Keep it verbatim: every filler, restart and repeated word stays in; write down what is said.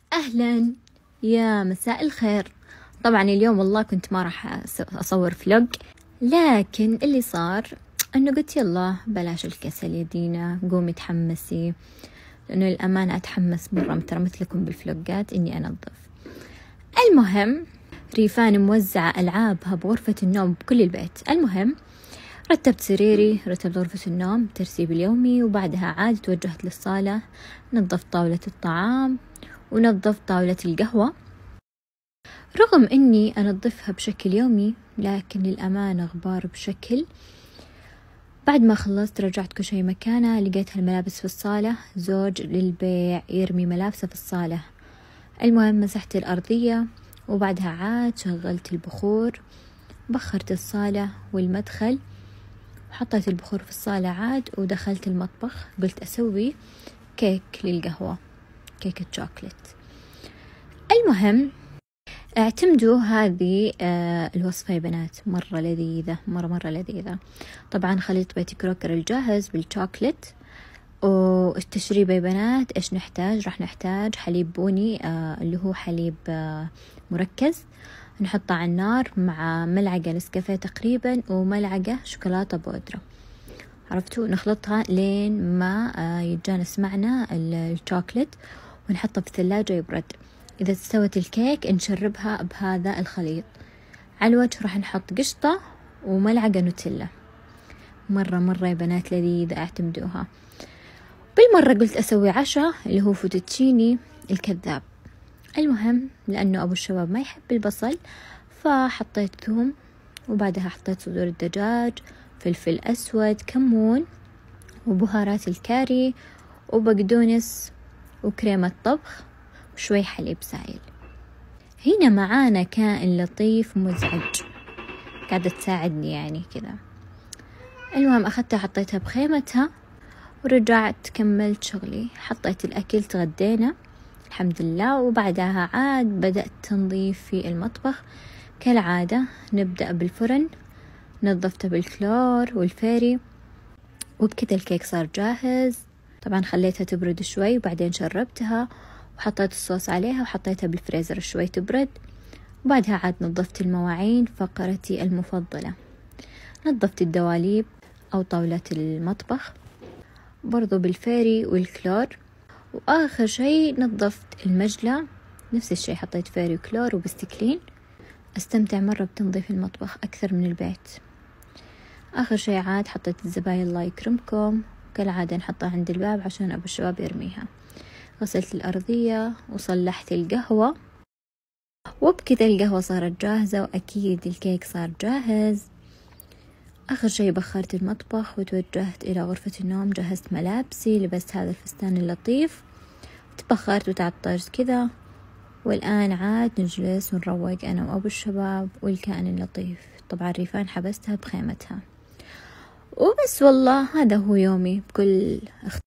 أهلا، يا مساء الخير. طبعا اليوم والله كنت ما راح أصور فلوج، لكن اللي صار أنه قلت يلا بلاش الكسل يا دينا، قومي تحمسي، لأنه الأمانة أتحمس مرة ترى مثلكم بالفلوجات إني أنظف. المهم ريفان موزعة ألعابها بغرفة النوم بكل البيت. المهم رتبت سريري، رتبت غرفة النوم ترتيب اليومي، وبعدها عاد توجهت للصالة، نظفت طاولة الطعام ونظفت طاولة القهوة. رغم إني أنظفها بشكل يومي، لكن للأمانة غبار بشكل. بعد ما خلصت رجعت كل شيء مكانه، لقيت الملابس في الصالة، زوج للبيع يرمي ملابسه في الصالة. المهم مسحت الأرضية، وبعدها عاد شغلت البخور، بخرت الصالة والمدخل، وحطيت البخور في الصالة عاد، ودخلت المطبخ. قلت أسوي كيك للقهوة، كيكة شوكولات. المهم اعتمدوا هذه آه الوصفة يا بنات، مرة لذيذة، مرة مرة لذيذة. طبعا خليط بيتي كروكر الجاهز بالشوكولات. والتشريبة يا بنات ايش نحتاج؟ راح نحتاج حليب بني آه اللي هو حليب آه مركز، نحطه على النار مع ملعقة نسكافيه تقريبا وملعقة شوكولاتة بودرة. عرفتوا؟ نخلطها لين ما آه يتجانس معنا الشوكولات، ونحطه في الثلاجة يبرد. إذا استوت الكيك نشربها بهذا الخليط. على الوجه راح نحط قشطة وملعقة نوتيلا. مرة مرة يا بنات لذيذة، اعتمدوها. بالمرة قلت أسوي عشاء اللي هو فوتوتشيني الكذاب. المهم لأنه أبو الشباب ما يحب البصل، فحطيت ثوم، وبعدها حطيت صدور الدجاج، فلفل أسود، كمون، وبهارات الكاري، وبقدونس، وكريمة طبخ، وشوي حليب سائل. هنا معانا كائن لطيف مزعج قاعدة تساعدني يعني كذا. المهم أخذتها حطيتها بخيمتها، ورجعت كملت شغلي، حطيت الأكل، تغدينا الحمد لله. وبعدها عاد بدأت تنظيف في المطبخ كالعادة. نبدأ بالفرن، نظفته بالكلور والفيري، وبكذا الكيك صار جاهز. طبعا خليتها تبرد شوي، وبعدين شربتها وحطيت الصوص عليها، وحطيتها بالفريزر شوي تبرد. وبعدها عاد نظفت المواعين، فقرتي المفضلة. نظفت الدواليب أو طاولة المطبخ برضو بالفيري والكلور. وآخر شيء نظفت المجلة، نفس الشيء حطيت فيري وكلور وبستكلين. استمتع مرة بتنظيف المطبخ أكثر من البيت. آخر شيء عاد حطيت الزباين الله يكرمكم، كالعادة نحطها عند الباب عشان أبو الشباب يرميها. غسلت الأرضية وصلحت القهوة، وبكذا القهوة صارت جاهزة، وأكيد الكيك صار جاهز. آخر شيء بخرت المطبخ وتوجهت إلى غرفة النوم، جهزت ملابسي، لبست هذا الفستان اللطيف، تبخرت وتعطرت كذا. والآن عاد نجلس ونروق أنا وأبو الشباب والكائن اللطيف. طبعا ريفان حبستها بخيمتها. وبس والله هذا هو يومي بكل اختصار.